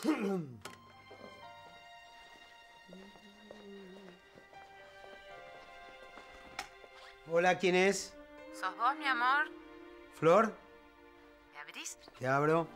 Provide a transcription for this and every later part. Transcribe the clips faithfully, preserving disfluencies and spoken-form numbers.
Hola, ¿quién es? ¿Sos vos, mi amor? ¿Flor? ¿Me abrís? Te abro.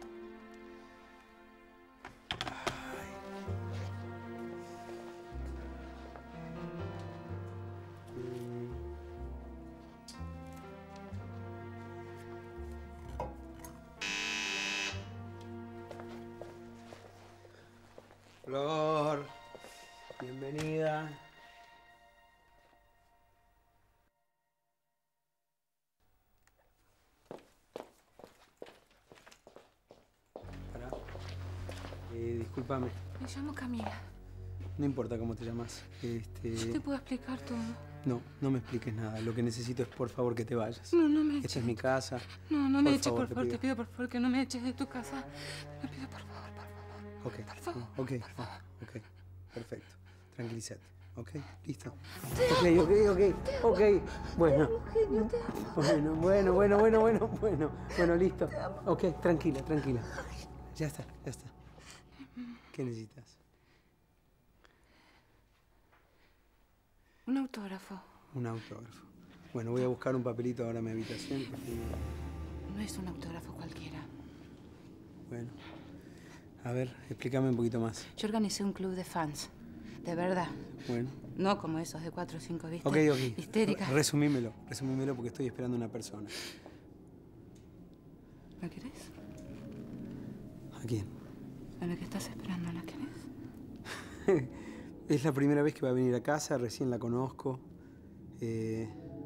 Flor, bienvenida. Pará. Eh, discúlpame. Me llamo Camila. No importa cómo te llamas. Este... Yo te puedo explicar todo. No, no me expliques nada. Lo que necesito es, por favor, que te vayas. No, no me eches. Esta es mi casa. No, no me Por eches, favor, por te favor. pido. Te pido, por favor, que no me eches de tu casa. Te pido, por favor, por favor. Ok. Por favor. Ok. Por favor. Ok. Perfecto. Tranquilízate. Ok. Listo. Ok, ok, ok. Ok. Bueno. Bueno, bueno, bueno, bueno, bueno, bueno. Bueno, listo. Ok, tranquila, tranquila. Ya está, ya está. ¿Qué necesitas? Un autógrafo. Un autógrafo. Bueno, voy a buscar un papelito ahora en mi habitación. Porque... No es un autógrafo cualquiera. Bueno. A ver, explícame un poquito más. Yo organicé un club de fans. De verdad. Bueno. No como esos de cuatro o cinco, ¿viste? Ok, ok. Histéricas. Resumímelo. Resumímelo porque estoy esperando a una persona. ¿La querés? ¿A quién? ¿A la que estás esperando? ¿La querés? Es la primera vez que va a venir a casa. Recién la conozco. Eh...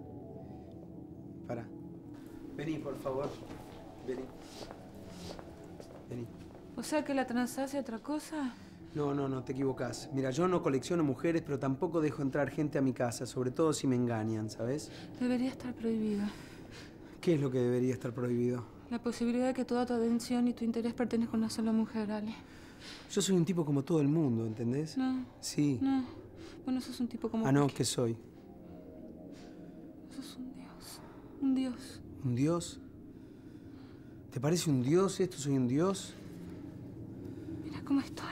Pará. Vení, por favor. Vení. Vení. O sea que la transaste otra cosa. No, no, no, te equivocás. Mira, yo no colecciono mujeres, pero tampoco dejo entrar gente a mi casa, sobre todo si me engañan, ¿sabes? Debería estar prohibido. ¿Qué es lo que debería estar prohibido? La posibilidad de que toda tu atención y tu interés pertenezcan a una sola mujer, Ale. Yo soy un tipo como todo el mundo, ¿entendés? No. Sí. No. Bueno, sos un tipo como... Ah, no, cualquier- ¿qué soy? Sos un dios. Un dios. ¿Un dios? ¿Te parece un dios esto? ¿Soy un dios? Mira cómo estoy.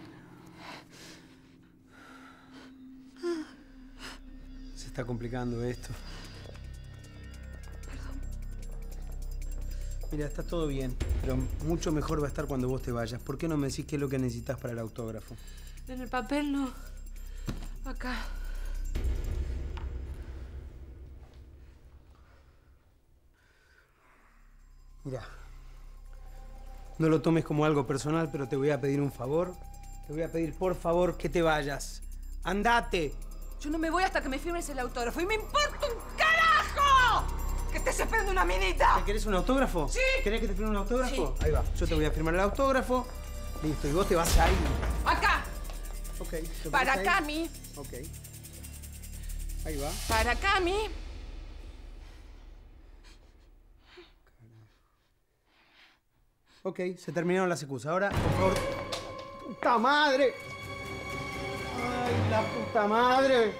Se está complicando esto. Perdón. Mira, está todo bien, pero mucho mejor va a estar cuando vos te vayas. ¿Por qué no me decís qué es lo que necesitas para el autógrafo? En el papel no. Acá. Mira, no lo tomes como algo personal, pero te voy a pedir un favor. Te voy a pedir, por favor, que te vayas. ¡Andate! Yo no me voy hasta que me firmes el autógrafo. ¡Y me importa un carajo! ¡Que estés esperando una minita! ¿Te querés un autógrafo? Sí. ¿Querés que te firme un autógrafo? Sí. Ahí va. Yo te voy a firmar el autógrafo. Listo, y vos te vas a ir. ¡Acá! Ok. ¿te Para pones ahí? Cami. Ok. Ahí va. Para Cami. Ok, se terminaron las excusas. Ahora, por favor... ¡Puta madre! ¡Ay, la puta madre!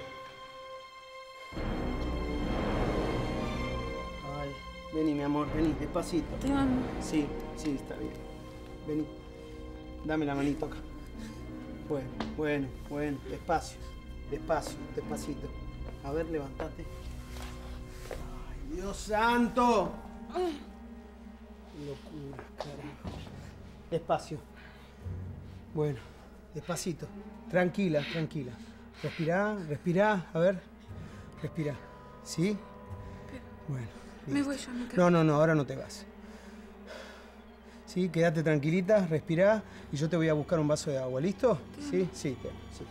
Ay, vení, mi amor, vení, despacito. Te amo. Sí, sí, está bien. Vení. Dame la manito acá. Bueno, bueno, bueno. Despacio, despacio, despacito. A ver, levántate. ¡Ay, Dios santo! Locura, carajo. Despacio. Bueno, despacito. Tranquila, tranquila. Respirá, respirá. A ver. Respirá. ¿Sí? Bueno. Me listo. voy yo, me quedo. No, no, no, ahora no te vas. Sí, quédate tranquilita, respirá y yo te voy a buscar un vaso de agua. ¿Listo? Sí, sí, te amo, sí.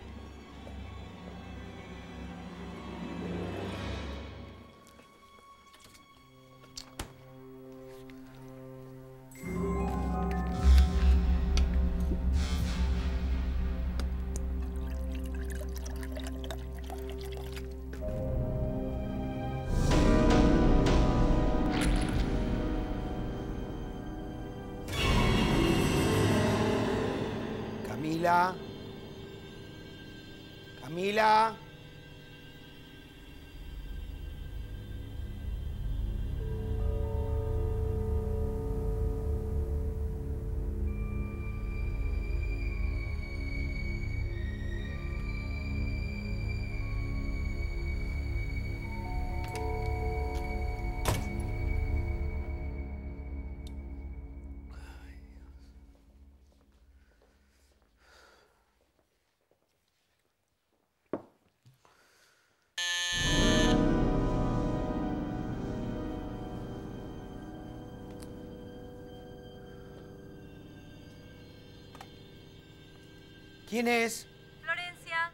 Camila. Camila. ¿Quién es? Florencia.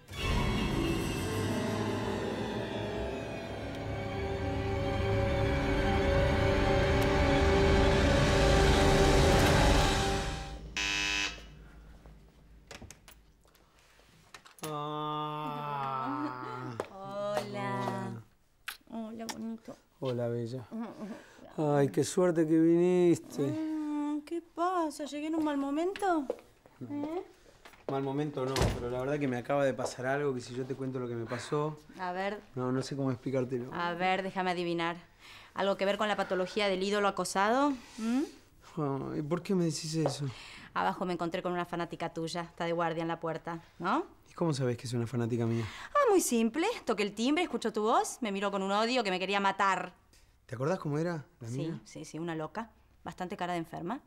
Ah. Hola. Hola, bonito. Hola, bella. Ay, qué suerte que viniste. Mm, ¿Qué pasa? ¿Llegué en un mal momento? ¿Eh? Mal momento no, pero la verdad que me acaba de pasar algo que si yo te cuento lo que me pasó... A ver, No, no sé cómo explicártelo. a ver, déjame adivinar. ¿Algo que ver con la patología del ídolo acosado? ¿Mm? Ay, ¿por qué me decís eso? Abajo me encontré con una fanática tuya. Está de guardia en la puerta, ¿no? ¿Y cómo sabés que es una fanática mía? Ah, muy simple. Toqué el timbre, escuchó tu voz, me miró con un odio que me quería matar. ¿Te acordás cómo era la Sí, mía? sí, sí, una loca. Bastante cara de enferma.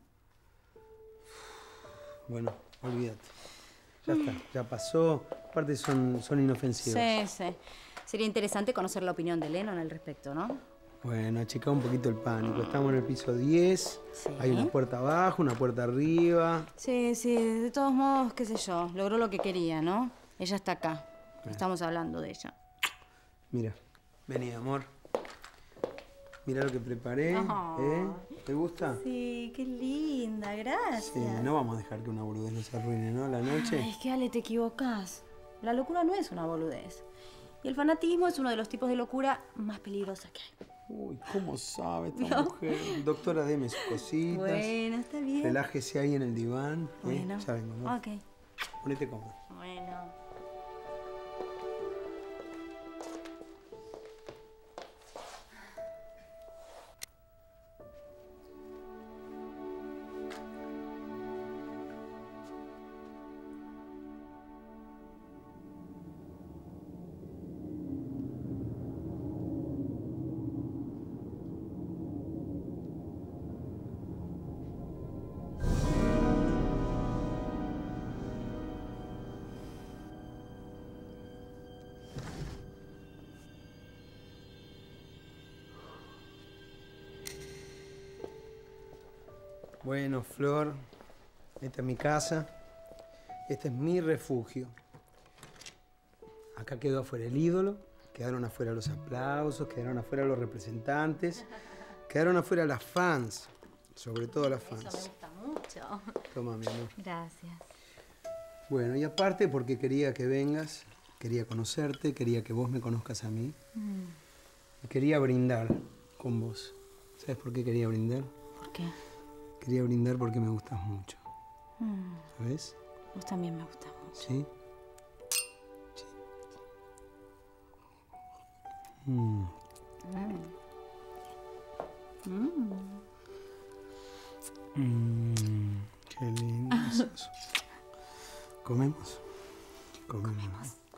Bueno, olvídate. Ya está, ya pasó. Aparte son, son inofensivos. Sí, sí. Sería interesante conocer la opinión de Lennon al respecto, ¿no? Bueno, achica un poquito el pánico. Estamos en el piso diez. Sí. Hay una puerta abajo, una puerta arriba. Sí, sí. De todos modos, qué sé yo. Logró lo que quería, ¿no? Ella está acá. Estamos hablando de ella. Mira, vení, amor. Mira lo que preparé. Ajá. ¿Eh? ¿Te gusta? Sí, qué linda. Gracias. Sí, no vamos a dejar que una boludez nos arruine, ¿no? La noche. Ay, es que, Ale, te equivocás. La locura no es una boludez. Y el fanatismo es uno de los tipos de locura más peligrosa que hay. Uy, ¿cómo sabe esta ¿Vio? mujer? Doctora, deme sus cositas. Bueno, está bien. Relájese ahí en el diván. ¿eh? Bueno. Ya vengo, amor. Ok. Ponete cómodo. Bueno. Bueno, Flor, esta es mi casa. Este es mi refugio. Acá quedó afuera el ídolo, quedaron afuera los aplausos, quedaron afuera los representantes, quedaron afuera las fans, sobre todo las fans. Eso me gusta mucho. Toma, mi amor. Gracias. Bueno, y aparte porque quería que vengas, quería conocerte, quería que vos me conozcas a mí. Mm. Y quería brindar con vos. ¿Sabes por qué quería brindar? ¿Por qué? Quería brindar porque me gustas mucho. Mm. ¿Sabes? Vos también me gustás mucho. ¿Sí? Sí. Mm. Mm. Mm, qué lindo es eso. ¿Comemos? Comemos.